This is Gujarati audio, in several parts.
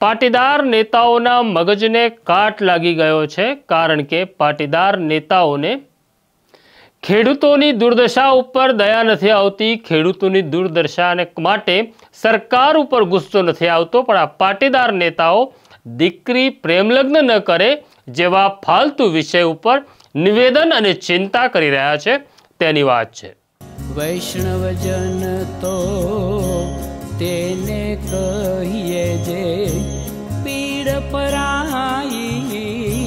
પાટીદાર નેતાઓના મગજને કાટ લાગી ગયો છે, કારણ કે પાટીદાર નેતાઓને ખેડૂતોની દુર્દશા ઉપર દયા નથી આવતી, ખેડૂતોની દુર્દશાને માટે સરકાર ઉપર ગુસ્સો નથી આવતો, પણ આ પાટીદાર નેતાઓ દીકરી પ્રેમલગ્ન ન કરે જેવા ફાલતુ વિષય ઉપર નિવેદન અને ચિંતા કરી રહ્યા છે તેની વાત છે। વૈષ્ણવજન તો તેને કહીએ જે પીડ પરાઈ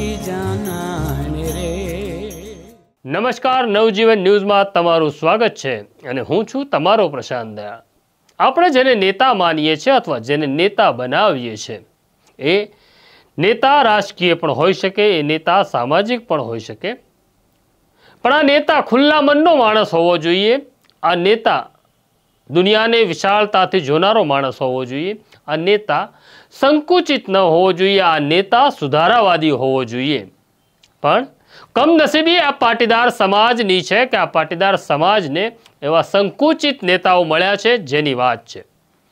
જાનાને રે। નમસ્કાર, નવજીવન ન્યૂઝમાં તમારું સ્વાગત છે અને હું છું તમારો પ્રશાંત દયાળ। આપણે જેને નેતા માનીએ છીએ અથવા જેને નેતા બનાવીએ છીએ એ નેતા રાજકીય પણ હોઈ શકે, એ નેતા સામાજિક પણ હોઈ શકે, પણ આ નેતા ખુલ્લા મનનો માણસ હોવો જોઈએ, આ નેતા દુનિયાને વિશાળતાથી જોનારો માણસ હોવો જોઈએ, આ નેતા સંકુચિત ન હોવો જોઈએ, આ નેતા સુધારાવાદી હોવો જોઈએ। પણ કમનસીબી આ પાટીદાર સમાજની છે કે આ પાટીદાર સમાજને એવા સંકુચિત નેતાઓ મળ્યા છે જેની વાત છે।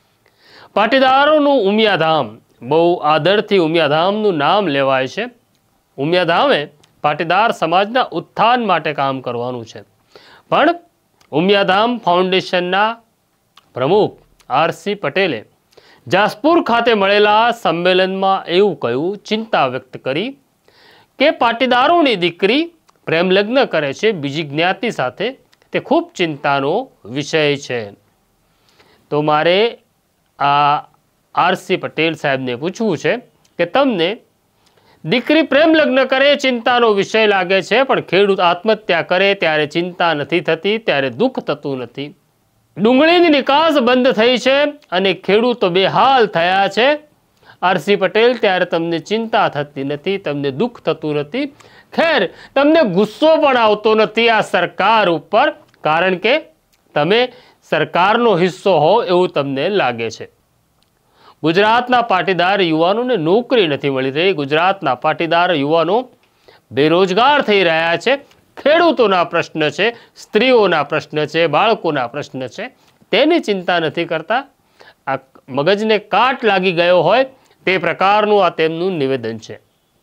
પાટીદારોનું ઉમિયાધામ, બહુ આદરથી ઉમિયાધામનું નામ લેવાય છે। ઉમિયાધામે પાટીદાર સમાજના ઉત્થાન માટે કામ કરવાનું છે, પણ ઉમિયાધામ ફાઉન્ડેશનના પ્રમુખ આરસી પટેલે જાસપુર ખાતે મળેલા સંમેલનમાં એવું કહ્યું, ચિંતા વ્યક્ત કરી કે પાટીદારોની દીકરી પ્રેમ લગ્ન કરે છે બીજી જ્ઞાતિ સાથે, તે ખૂબ ચિંતાનો વિષય છે। તો મારે આ આરસી પટેલ સાહેબને પૂછવું છે કે તમને દીકરી પ્રેમ લગ્ન કરે ચિંતાનો વિષય લાગે છે, પણ ખેડૂત આત્મહત્યા કરે ત્યારે ચિંતા નથી થતી, ત્યારે દુઃખ થતું નથી। ડુંગળીની નિકાસ બંધ થઈ છે અને ખેડૂતો બેહાલ થયા છે, આરસી પટેલ, ત્યારે તમને ચિંતા થતી નથી, તમને દુઃખ થતું નથી, ખેર તમને ગુસ્સો પણ આવતો નથી આ સરકાર ઉપર, કારણ કે તમે સરકારનો હિસ્સો હો એવું તમને લાગે છે। ગુજરાતના પાટીદાર યુવાનોને નોકરી નથી મળી રહી, ગુજરાતના પાટીદાર યુવાનો બેરોજગાર થઈ રહ્યા છે, ખેડૂતોના પ્રશ્ન છે, સ્ત્રીઓના પ્રશ્ન છે, બાળકોના પ્રશ્ન છે, તેની ચિંતા નથી કરતા। આ મગજને કાટ લાગી ગયો હોય તે પ્રકારનું આ તેમનું નિવેદન છે।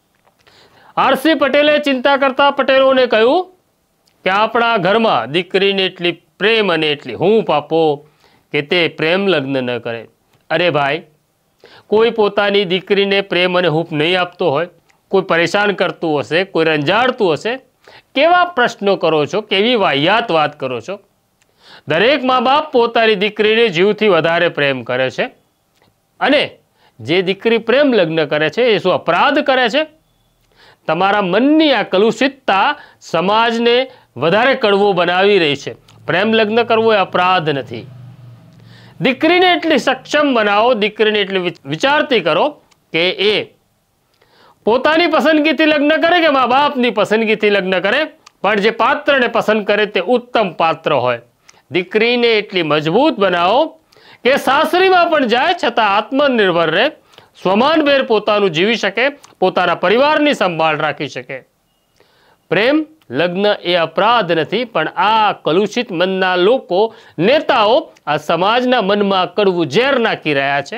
આરસી પટેલે ચિંતા કરતા પટેલોને કહ્યું કે આપણા ઘરમાં દીકરીને એટલી પ્રેમ અને એટલી હૂંફ આપો કે તે પ્રેમ લગ્ન ન કરે। અરે ભાઈ, કોઈ પોતાની દીકરીને પ્રેમ અને હૂંફ નહીં આપતો હોય, કોઈ પરેશાન કરતું હશે, કોઈ રંજાડતું હશે, કેવા પ્રશ્નો કરો છો, કેવી વાહિયાત વાત કરો છો। દરેક મા બાપ પોતાની દીકરીને જીવથી વધારે પ્રેમ કરે છે, અને જે દીકરી પ્રેમ લગ્ન કરે છે એ શું અપરાધ કરે છે? તમારા મનની આ કલુષિતતા સમાજને વધારે કડવો બનાવી રહી છે। પ્રેમ લગ્ન કરવો એ અપરાધ નથી। દીકરીને એટલી સક્ષમ બનાવો, દીકરીને એટલી વિચારતી કરો કે એ પોતાની પસંદગીથી લગ્ન કરે કે મા બાપની પસંદગીથી લગ્ન કરે, પણ જે પાત્રને પસંદ કરે તે ઉત્તમ પાત્ર હોય। દીકરીને એટલી મજબૂત બનાવો કે સાસરીમાં પણ જાય છતાં આત્મનિર્ભર રહે, સ્વમાનભેર પોતાનું જીવી શકે, પોતાના પરિવારની સંભાળ રાખી શકે। પ્રેમ લગ્ન એ અપરાધ નથી, પણ આ કલુષિત મનના લોકો, નેતાઓ આ સમાજના મનમાં કડવું ઝેર નાખી રહ્યા છે।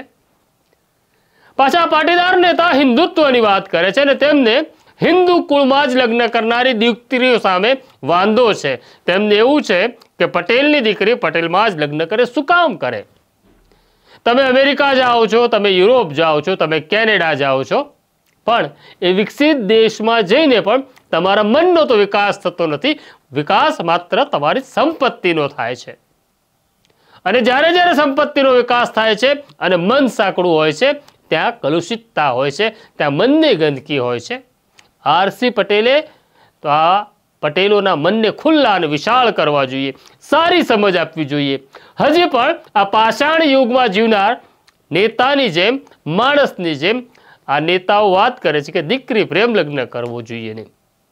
પાછા પાટીદાર નેતા હિન્દુત્વની વાત કરે છે અને તેમને હિન્દુ કુળમાં જ લગ્ન કરનારી દીકરીઓ સામે વાંધો છે। તેમને એવું છે કે પટેલની દીકરી પટેલમાં જ લગ્ન કરે, શું કામ કરે? તમે અમેરિકા જાઓ છો, તમે યુરોપ જાઓ છો, તમે કેનેડા જાઓ છો, પણ એ વિકસિત દેશમાં જઈને પણ તમારા મનનો તો વિકાસ થતો નથી, વિકાસ માત્ર તમારી સંપત્તિનો થાય છે। અને જ્યારે જ્યારે સંપત્તિનો વિકાસ થાય છે અને મન સાંકડું હોય છે, ત્યાં કલુષિતતા હોય છે, ત્યાં મનની ગંદકી હોય છે। આરસી પટેલે તો આ પટેલોના મનને ખુલ્લા અને વિશાળ કરવા જોઈએ, સારી સમજ આપવી જોઈએ। હજી પણ આ પાષાણ યુગમાં જીવનાર નેતાની જેમ, માણસની જેમ આ નેતાઓ વાત કરે છે કે દીકરી પ્રેમ લગ્ન કરવો જોઈએ નહીં।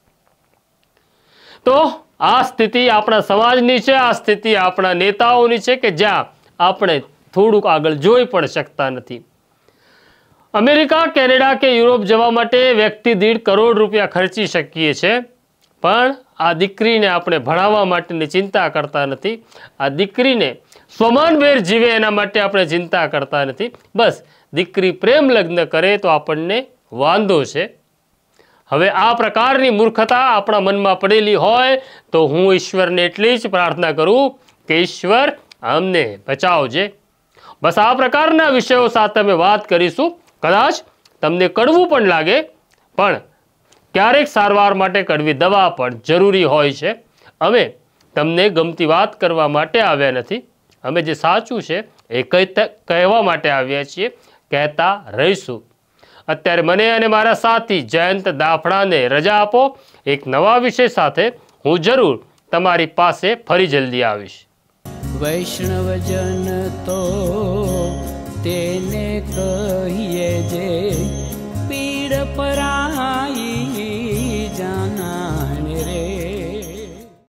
તો આ સ્થિતિ આપણા સમાજની છે, આ સ્થિતિ આપણા નેતાઓની છે કે જ્યાં આપણે થોડુંક આગળ જોઈ પણ શકતા નથી। અમેરિકા, કેનેડા કે યુરોપ જવા માટે વ્યક્તિ દીઠ કરોડ રૂપિયા ખર્ચી શકીએ છીએ, પણ આ દીકરીને આપણે ભણાવવા માટેની ચિંતા કરતા નથી। આ દીકરીને સ્વમાનભેર જીવે એના માટે આપણે ચિંતા કરતા નથી. બસ દીકરી પ્રેમ લગ્ન કરે તો આપણને વાંધો છે. હવે આ પ્રકારની મૂર્ખતા આપણા મનમાં પડેલી હોય તો હું ઈશ્વરને એટલી જ પ્રાર્થના કરું કે ઈશ્વર અમને બચાવજે. બસ આ પ્રકારના વિષયો સાથે અમે વાત કરીશું. કદાચ તમને કડવું પણ લાગે, પણ ક્યારેક સારવાર માટે કડવી દવા પણ જરૂરી હોય છે. અમે તમને ગમતી વાત કરવા માટે આવ્યા નથી. અમે જે સાચું છે એ કહેવા માટે આવ્યા છીએ, કહેતા રહીશું. અત્યારે મને અને મારા સાથી જયંત દાફડાને રજા આપો. એક નવા વિષય સાથે હું જરૂર તમારી પાસે ફરી જલ્દી આવીશ. વૈષ્ણવજન તો તેને કહીએ જે પીડ પરા